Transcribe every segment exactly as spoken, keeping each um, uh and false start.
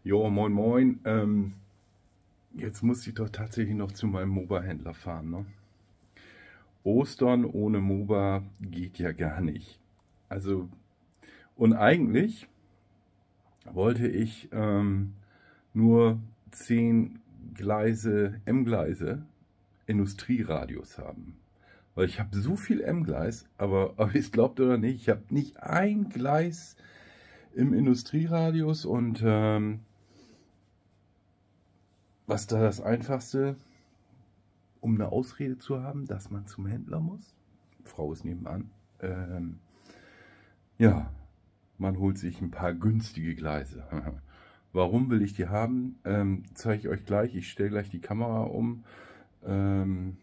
Jo, moin moin. Ähm, jetzt muss ich doch tatsächlich noch zu meinem MOBA-Händler fahren, ne? Ostern ohne MOBA geht ja gar nicht. Also, und eigentlich wollte ich ähm, nur zehn Gleise, M-Gleise, Industrieradius haben. Weil ich habe so viel M-Gleis, aber ob ihr es glaubt oder nicht, ich habe nicht ein Gleis im Industrieradius und ähm, was da das Einfachste, um eine Ausrede zu haben, dass man zum Händler muss. Frau ist nebenan. Ähm, ja, man holt sich ein paar günstige Gleise. Warum will ich die haben? Ähm, zeige ich euch gleich. Ich stelle gleich die Kamera um ähm,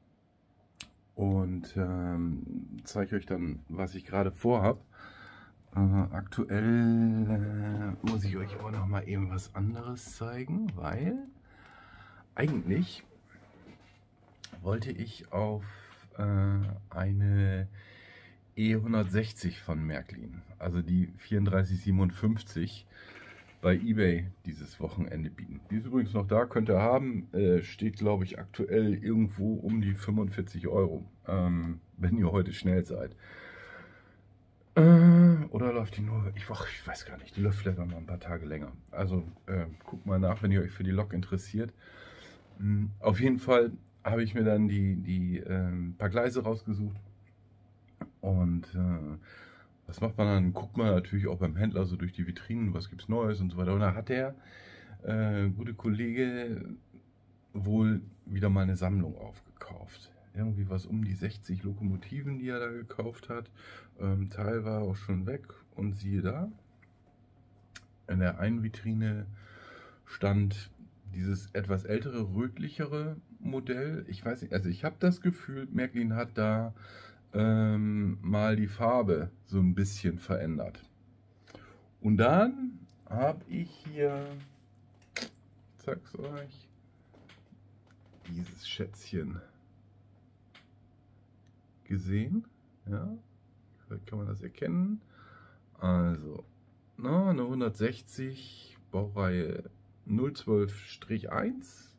und ähm, zeige euch dann, was ich gerade vorhab. Äh, aktuell äh, muss ich euch aber noch mal eben was anderes zeigen, weil eigentlich wollte ich auf äh, eine E hundertsechzig von Märklin, also die vierunddreißig siebenundfünfzig, bei eBay dieses Wochenende bieten. Die ist übrigens noch da, könnt ihr haben, äh, steht glaube ich aktuell irgendwo um die fünfundvierzig Euro, ähm, wenn ihr heute schnell seid. Äh, oder läuft die nur, ich, ich weiß gar nicht, die läuft vielleicht noch mal ein paar Tage länger. Also äh, guckt mal nach, wenn ihr euch für die Lok interessiert. Mhm. Auf jeden Fall habe ich mir dann die, die ähm, paar Gleise rausgesucht. Und äh, was macht man dann? Guckt man natürlich auch beim Händler so durch die Vitrinen, was gibt es Neues und so weiter. Und da hat der äh, gute Kollege wohl wieder mal eine Sammlung aufgekauft. Irgendwie was um die sechzig Lokomotiven, die er da gekauft hat. Ähm, Teil war auch schon weg und siehe da, in der einen Vitrine stand dieses etwas ältere, rötlichere Modell. Ich weiß nicht, also ich habe das Gefühl, Märklin hat da ähm, mal die Farbe so ein bisschen verändert. Und dann habe ich hier, sag's euch, dieses Schätzchen gesehen. Ja, vielleicht kann man das erkennen. Also, na, eine hundertsechzig, Baureihe null zwölf eins.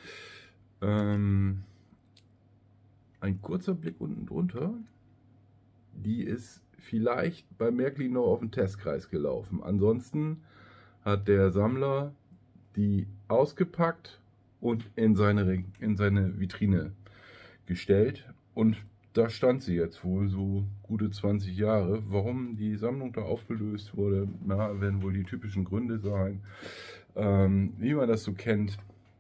Ähm, ein kurzer Blick unten drunter. Die ist vielleicht bei Märklin noch auf den Testkreis gelaufen. Ansonsten hat der Sammler die ausgepackt und in seine, in seine Vitrine gestellt. Und da stand sie jetzt wohl so gute zwanzig Jahre. Warum die Sammlung da aufgelöst wurde, na, werden wohl die typischen Gründe sein. Ähm, wie man das so kennt,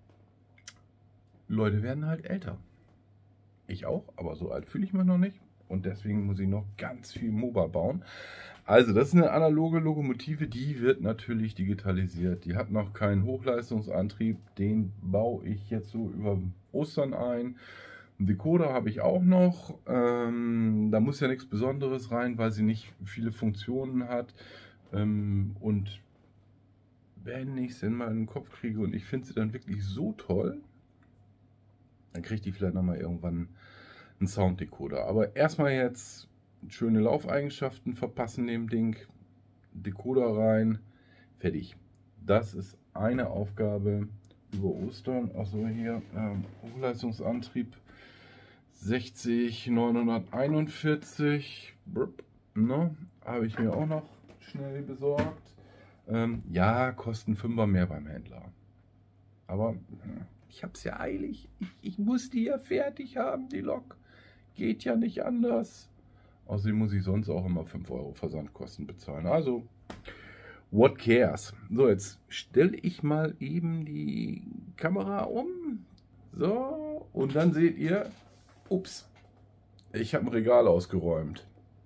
Leute werden halt älter. Ich auch, aber so alt fühle ich mich noch nicht. Und deswegen muss ich noch ganz viel MOBA bauen. Also das ist eine analoge Lokomotive, die wird natürlich digitalisiert. Die hat noch keinen Hochleistungsantrieb. Den baue ich jetzt so über Ostern ein. Einen Decoder habe ich auch noch. Ähm, da muss ja nichts Besonderes rein, weil sie nicht viele Funktionen hat. Ähm, und wenn ich es in meinen Kopf kriege und ich finde sie dann wirklich so toll, dann kriegt die vielleicht nochmal irgendwann einen Sounddecoder. Aber erstmal jetzt schöne Laufeigenschaften verpassen dem Ding. Decoder rein. Fertig. Das ist eine Aufgabe über Ostern. Achso, hier ähm, Hochleistungsantrieb sechzig neunhunderteinundvierzig. Ne? Habe ich mir auch noch schnell besorgt. Ähm, ja, kosten fünfer mehr beim Händler. Aber ich habe es ja eilig. Ich, ich muss die ja fertig haben, die Lok. Geht ja nicht anders. Außerdem muss ich sonst auch immer fünf Euro Versandkosten bezahlen. Also, what cares? So, jetzt stelle ich mal eben die Kamera um. So, und dann seht ihr, ups, ich habe ein Regal ausgeräumt.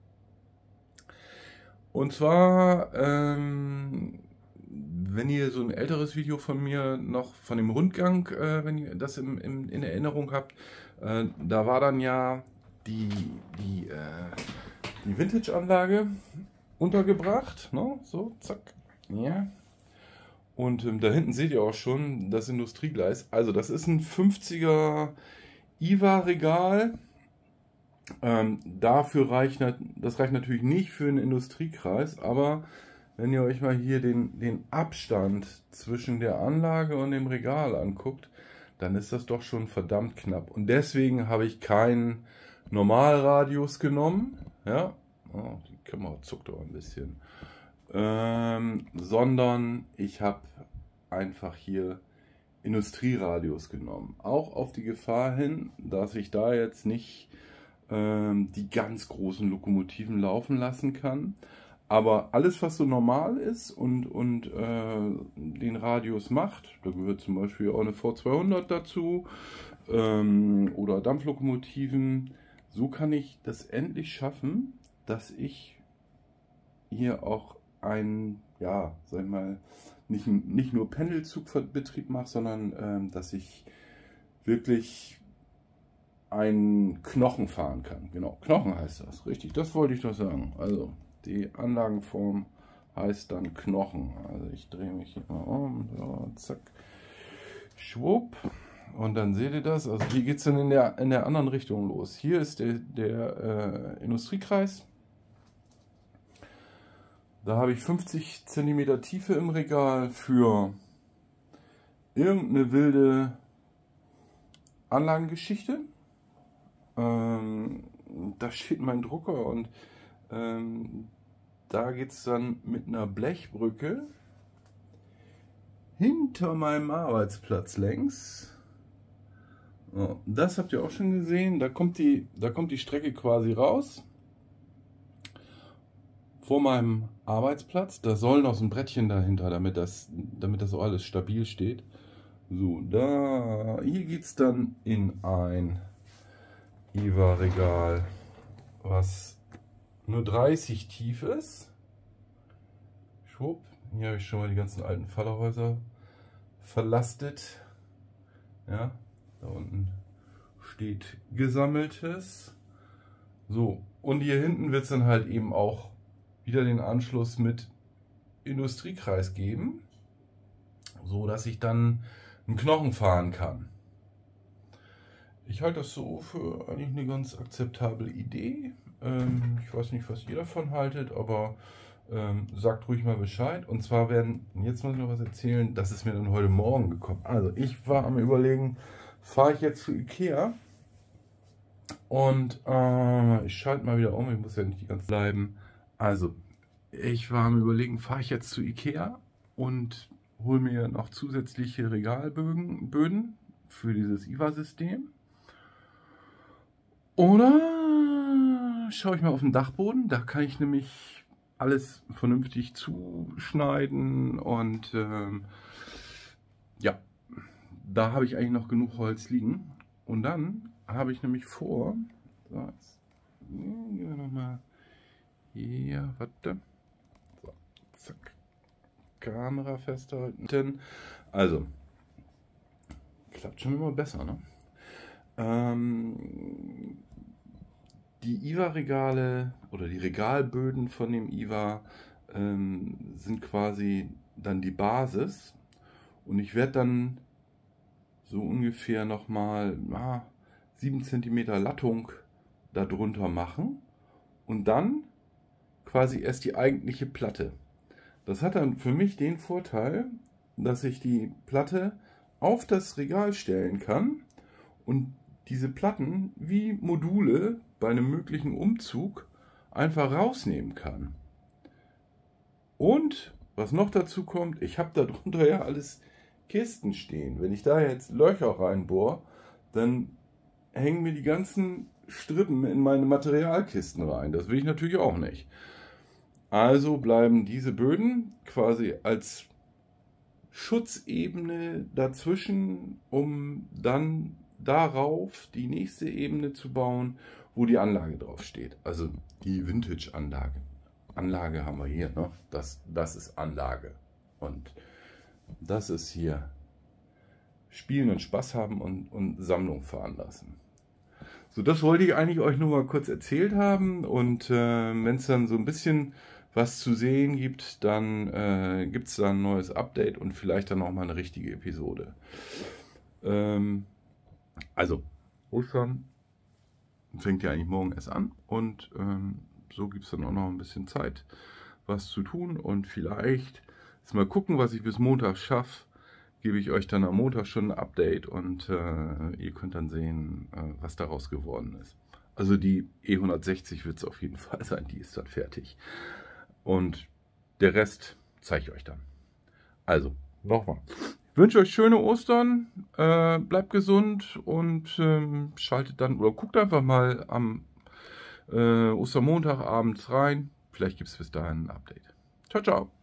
Und zwar, ähm, wenn ihr so ein älteres Video von mir noch von dem Rundgang, äh, wenn ihr das im, im, in Erinnerung habt, äh, da war dann ja die, die, äh, die Vintage-Anlage untergebracht, ne? So, zack, ja. Und ähm, da hinten seht ihr auch schon das Industriegleis. Also das ist ein fünfziger I W A-Regal. Ähm, dafür reicht, das reicht natürlich nicht für einen Industriekreis, aber wenn ihr euch mal hier den, den Abstand zwischen der Anlage und dem Regal anguckt, dann ist das doch schon verdammt knapp. Und deswegen habe ich keinen Normalradius genommen, ja, oh, die Kamera zuckt auch ein bisschen, ähm, sondern ich habe einfach hier Industrieradius genommen. Auch auf die Gefahr hin, dass ich da jetzt nicht ähm, die ganz großen Lokomotiven laufen lassen kann. Aber alles, was so normal ist und, und äh, den Radius macht, da gehört zum Beispiel auch eine V zweihundert dazu ähm, oder Dampflokomotiven, so kann ich das endlich schaffen, dass ich hier auch einen, ja, sag ich mal, nicht, nicht nur Pendelzugbetrieb mache, sondern ähm, dass ich wirklich einen Knochen fahren kann. Genau, Knochen heißt das, richtig, das wollte ich doch sagen. Also die Anlagenform heißt dann Knochen. Also ich drehe mich hier mal um, so, zack, schwupp. Und dann seht ihr das. Also hier geht es dann in der, in der anderen Richtung los. Hier ist der, der äh, Industriekreis. Da habe ich fünfzig Zentimeter Tiefe im Regal für irgendeine wilde Anlagengeschichte. Ähm, da steht mein Drucker und ähm, da geht es dann mit einer Blechbrücke hinter meinem Arbeitsplatz längs. Oh, das habt ihr auch schon gesehen. Da kommt die, da kommt die Strecke quasi raus. Vor meinem Arbeitsplatz. Da soll noch so ein Brettchen dahinter, damit das, damit das auch alles stabil steht. So, da, hier geht es dann in ein I W A-Regal, was nur dreißig tief ist. Schwupp. Hier habe ich schon mal die ganzen alten Fallerhäuser verlastet. Ja, da unten steht Gesammeltes. So, und hier hinten wird es dann halt eben auch wieder den Anschluss mit Industriekreis geben, so dass ich dann einen Knochen fahren kann. Ich halte das so für eigentlich eine ganz akzeptable Idee. Ähm, ich weiß nicht, was ihr davon haltet, aber ähm, sagt ruhig mal Bescheid. Und zwar werden, jetzt muss ich noch was erzählen, das ist mir dann heute Morgen gekommen. Also ich war am Überlegen, fahre ich jetzt zu Ikea und äh, ich schalte mal wieder um, ich muss ja nicht die ganze Zeit bleiben. Also ich war am Überlegen, fahre ich jetzt zu Ikea und hole mir noch zusätzliche Regalböden Böden für dieses I W A-System. Oder schaue ich mal auf den Dachboden, da kann ich nämlich alles vernünftig zuschneiden und ähm, ja, da habe ich eigentlich noch genug Holz liegen. Und dann habe ich nämlich vor, so, jetzt gehen wir nochmal hier, warte, so, zack, Kamera festhalten. Also, klappt schon immer besser, ne? Ähm, die I W A-Regale oder die Regalböden von dem I W A ähm, sind quasi dann die Basis und ich werde dann so ungefähr nochmal ah, sieben Zentimeter Lattung darunter machen und dann quasi erst die eigentliche Platte. Das hat dann für mich den Vorteil, dass ich die Platte auf das Regal stellen kann und diese Platten wie Module bei einem möglichen Umzug einfach rausnehmen kann. Und was noch dazu kommt, ich habe darunter ja alles Kisten stehen. Wenn ich da jetzt Löcher reinbohre, dann hängen mir die ganzen Strippen in meine Materialkisten rein. Das will ich natürlich auch nicht. Also bleiben diese Böden quasi als Schutzebene dazwischen, um dann darauf die nächste Ebene zu bauen, wo die Anlage drauf steht. Also die Vintage-Anlage. Anlage haben wir hier, ne? Das, das ist Anlage. Und das ist hier Spielen und Spaß haben und, und Sammlung fahren lassen. So, das wollte ich eigentlich euch nur mal kurz erzählt haben. Und äh, wenn es dann so ein bisschen was zu sehen gibt, dann äh, gibt es da ein neues Update und vielleicht dann auch mal eine richtige Episode. Ähm, Also, Ostern fängt ja eigentlich morgen erst an und ähm, so gibt es dann auch noch ein bisschen Zeit, was zu tun und vielleicht jetzt mal gucken, was ich bis Montag schaffe. Gebe ich euch dann am Montag schon ein Update und äh, ihr könnt dann sehen, äh, was daraus geworden ist. Also die E hundertsechzig wird es auf jeden Fall sein, die ist dann fertig. Und der Rest zeige ich euch dann. Also, nochmal. Ich wünsche euch schöne Ostern, äh, bleibt gesund und ähm, schaltet dann oder guckt einfach mal am äh, Ostermontag abends rein. Vielleicht gibt es bis dahin ein Update. Ciao, ciao.